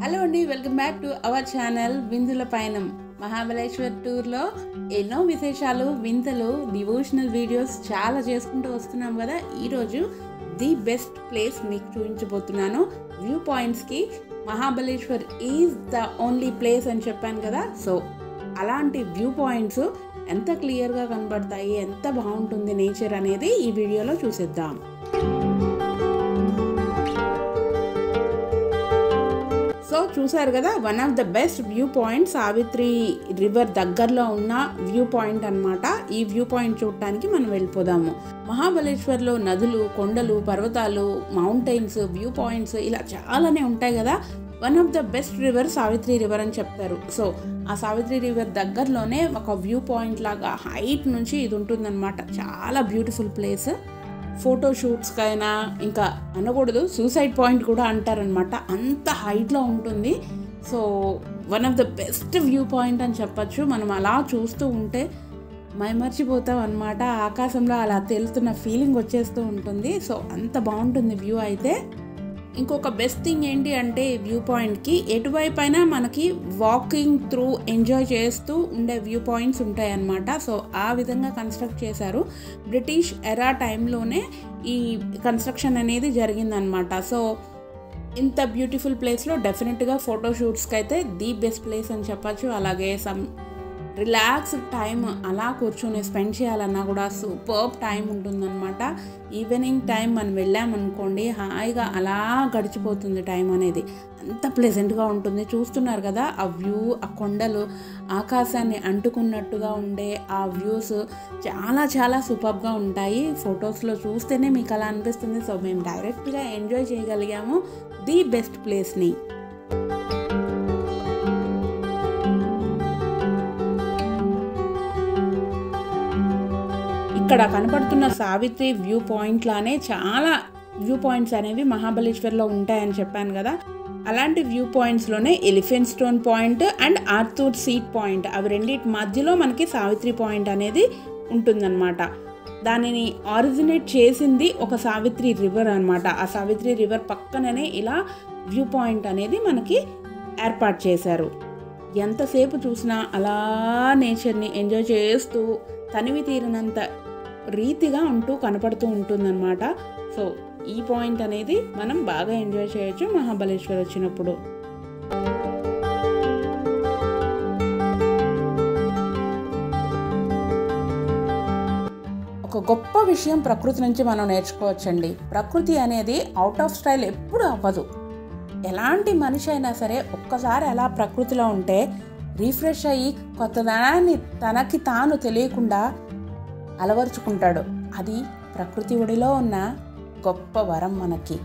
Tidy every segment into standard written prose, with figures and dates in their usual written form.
Hello అండి, welcome back to our channel విందుల పయనం. మహాబలేశ్వర్ టూర్లో ఎన్నో విశేషాలు, వింతలు, డివోషనల్ వీడియోస్ చాలా చేసుకుంటూ వస్తున్నాం కదా. ఈరోజు ది బెస్ట్ ప్లేస్ మీకు చూపించబోతున్నాను. వ్యూ పాయింట్స్కి Mahabaleshwar is the only place అని చెప్పాను కదా. సో అలాంటి వ్యూ పాయింట్స్ ఎంత క్లియర్గా కనబడతాయి, ఎంత బాగుంటుంది నేచర్ అనేది ఈ వీడియోలో చూసేద్దాం. సో చూసారు కదా, one of the best view point Savitri river దగ్గరలో ఉన్న వ్యూ పాయింట్ అనమాట. ఈ వ్యూ పాయింట్ చూడటానికి మనం వెళ్ళిపోదాము. మహాబలేశ్వర్లో నదులు, కొండలు, పర్వతాలు, మౌంటైన్స్, వ్యూ పాయింట్స్ ఇలా చాలానే ఉంటాయి కదా. One of the best river Savitri river అని చెప్తారు. సో ఆ సావిత్రి రివర్ దగ్గరలోనే ఒక వ్యూ పాయింట్ లాగా హైట్ నుంచి ఇది ఉంటుందన్నమాట. చాలా బ్యూటిఫుల్ ప్లేస్. ఫోటోషూట్స్కైనా, ఇంకా అనకూడదు, సూసైడ్ పాయింట్ కూడా అంటారనమాట, అంత హైట్లో ఉంటుంది. So one of the best view point అని చెప్పచ్చు. మనం అలా చూస్తూ ఉంటే మైమర్చిపోతాం అనమాట. ఆకాశంలో అలా తేలుతున్న ఫీలింగ్ వచ్చేస్తూ ఉంటుంది. సో అంత బాగుంటుంది వ్యూ అయితే. ఇంకొక బెస్ట్ థింగ్ ఏంటి అంటే, వ్యూ పాయింట్కి ఎటువైపు అయినా మనకి వాకింగ్ త్రూ ఎంజాయ్ చేస్తూ ఉండే వ్యూ పాయింట్స్ ఉంటాయన్నమాట. సో ఆ విధంగా కన్స్ట్రక్ట్ చేశారు. బ్రిటిష్ ఎరా టైంలోనే ఈ కన్స్ట్రక్షన్ అనేది జరిగిందనమాట. సో ఇంత బ్యూటిఫుల్ ప్లేస్లో డెఫినెట్గా ఫోటోషూట్స్కి అయితే ది బెస్ట్ ప్లేస్ అని చెప్పచ్చు. అలాగే సమ్ రిలాక్స్డ్ టైం అలా కూర్చొని స్పెండ్ చేయాలన్నా కూడా సూపర్బ్ టైం ఉంటుందన్నమాట. ఈవినింగ్ టైం మనం వెళ్ళామనుకోండి, హాయిగా అలా గడిచిపోతుంది టైం అనేది. అంత ప్లెజెంట్గా ఉంటుంది. చూస్తున్నారు కదా ఆ వ్యూ, ఆ కొండలు ఆకాశాన్ని అంటుకున్నట్టుగా ఉండే ఆ వ్యూస్ చాలా చాలా సూపర్బ్గా ఉంటాయి. ఫొటోస్లో చూస్తేనే మీకు అలా అనిపిస్తుంది. సో మేము డైరెక్ట్గా ఎంజాయ్ చేయగలిగాము ది బెస్ట్ ప్లేస్ని. ఇక్కడ కనపడుతున్న సావిత్రి వ్యూ పాయింట్ లానే చాలా వ్యూ పాయింట్స్ అనేవి మహాబలేశ్వర్లో ఉంటాయని చెప్పాను కదా. అలాంటి వ్యూ పాయింట్స్లోనే elephant stone point and Arthur seat point, అవి రెండింటి మధ్యలో మనకి సావిత్రి పాయింట్ అనేది ఉంటుందన్నమాట. దానిని ఆరిజినేట్ చేసింది ఒక సావిత్రి రివర్ అనమాట. ఆ సావిత్రి రివర్ పక్కననే ఇలా వ్యూ పాయింట్ అనేది మనకి ఏర్పాటు చేశారు. ఎంతసేపు చూసినా అలా నేచర్ని ఎంజాయ్ చేస్తూ తనివి తీరినంత రీతిగా ఉంటూ కనపడుతూ ఉంటుందన్నమాట. సో ఈ పాయింట్ అనేది మనం బాగా ఎంజాయ్ చేయొచ్చు మహాబలేశ్వర్ వచ్చినప్పుడు. ఒక గొప్ప విషయం ప్రకృతి నుంచి మనం నేర్చుకోవచ్చండి. ప్రకృతి అనేది అవుట్ ఆఫ్ స్టైల్ ఎప్పుడు అవ్వదు. ఎలాంటి మనిషి అయినా సరే ఒక్కసారి అలా ప్రకృతిలో ఉంటే రీఫ్రెష్ అయ్యి కొత్తదనాన్ని తనకి తాను తెలియకుండా అలవర్చుకుంటాడు. అది ప్రకృతి ఒడిలో ఉన్న గొప్ప వరం మనకి.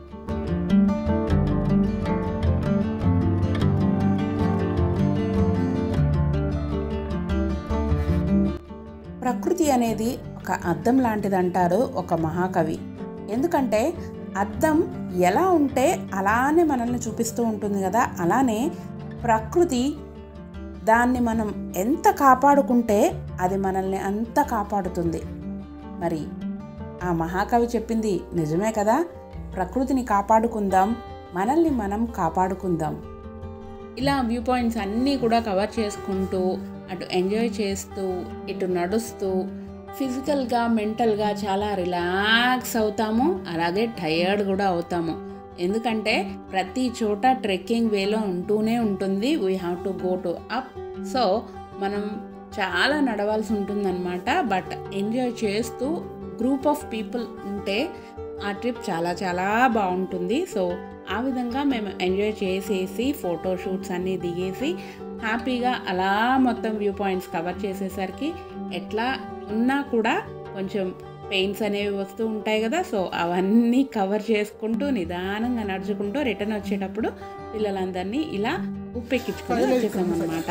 ప్రకృతి అనేది ఒక అద్దం లాంటిదంటారు ఒక మహాకవి. ఎందుకంటే అద్దం ఎలా ఉంటే అలానే మనల్ని చూపిస్తూ ఉంటుంది కదా. అలానే ప్రకృతి దాన్ని మనం ఎంత కాపాడుకుంటే అది మనల్ని అంత కాపాడుతుంది. మరి ఆ మహాకవి చెప్పింది నిజమే కదా. ప్రకృతిని కాపాడుకుందాం, మనల్ని మనం కాపాడుకుందాం. ఇలా వ్యూ పాయింట్స్ అన్నీ కూడా కవర్ చేసుకుంటూ, అటు ఎంజాయ్ చేస్తూ, ఇటు నడుస్తూ ఫిజికల్గా, మెంటల్గా చాలా రిలాక్స్ అవుతాము. అలాగే టయర్డ్ కూడా అవుతాము. ఎందుకంటే ప్రతి చోట ట్రెక్కింగ్ వేలో ఉంటూనే ఉంటుంది. We have to go to up. So మనం చాలా నడవాల్సి ఉంటుందన్నమాట. బట్ ఎంజాయ్ చేస్తూ గ్రూప్ ఆఫ్ పీపుల్ ఉంటే ఆ ట్రిప్ చాలా చాలా బాగుంటుంది. సో ఆ విధంగా మేము ఎంజాయ్ చేసేసి ఫోటోషూట్స్ అన్నీ దిగేసి హ్యాపీగా అలా మొత్తం వ్యూ పాయింట్స్ కవర్ చేసేసరికి ఎట్లా ఉన్నా కూడా కొంచెం పెయిన్స్ అనేవి వస్తూ ఉంటాయి కదా. సో అవన్నీ కవర్ చేసుకుంటూ నిదానంగా నడుచుకుంటూ రిటర్న్ వచ్చేటప్పుడు పిల్లలందరినీ ఇలా ఉప్పెక్కించుకొని వచ్చేసామన్నమాట.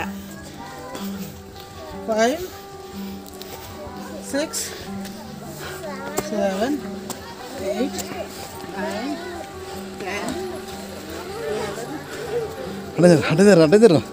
5, 6, 7, 8, 9, 10, 11, 13,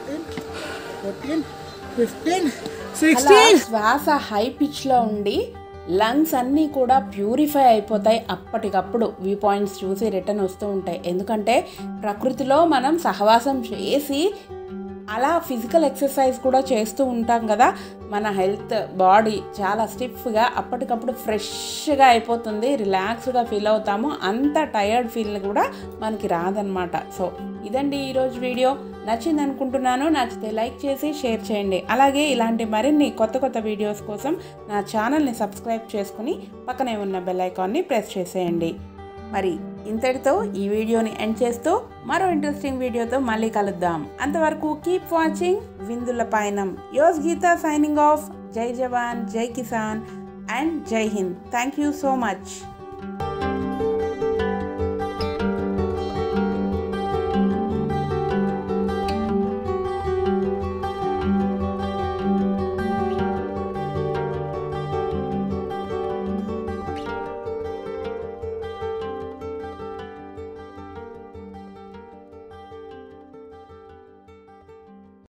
14, 15, 16. అలా శ్వాస హై పిచ్లో ఉండి లంగ్స్ అన్నీ కూడా ప్యూరిఫై అయిపోతాయి. అప్పటికప్పుడు వ్యూ పాయింట్స్ చూసి రిటర్న్ వస్తూ ఉంటాయి. ఎందుకంటే ప్రకృతిలో మనం సహవాసం చేసి అలా ఫిజికల్ ఎక్సర్సైజ్ కూడా చేస్తూ ఉంటాం కదా, మన హెల్త్ బాడీ చాలా స్టిఫ్గా అప్పటికప్పుడు ఫ్రెష్గా అయిపోతుంది, రిలాక్స్డ్గా ఫీల్ అవుతాము. అంత టయర్డ్ ఫీల్ కూడా మనకి రాదనమాట. సో ఇదండి ఈరోజు వీడియో. నచ్చింది అనుకుంటున్నాను. నచ్చితే లైక్ చేసి షేర్ చేయండి. అలాగే ఇలాంటి మరిన్ని కొత్త వీడియోస్ కోసం నా ఛానల్ని సబ్స్క్రైబ్ చేసుకుని పక్కనే ఉన్న బెల్ ఐకాన్ని ప్రెస్ చేసేయండి. మరి ఇంతటితో ఈ వీడియోని ఎండ్ చేస్తూ మరో ఇంట్రెస్టింగ్ వీడియోతో మళ్ళీ కలుద్దాం. అంతవరకు కీప్ వాచింగ్ విందుల పయనం. Yours Geetha signing off. జై జవాన్, జై కిసాన్ అండ్ జై హింద్. Thank you so much.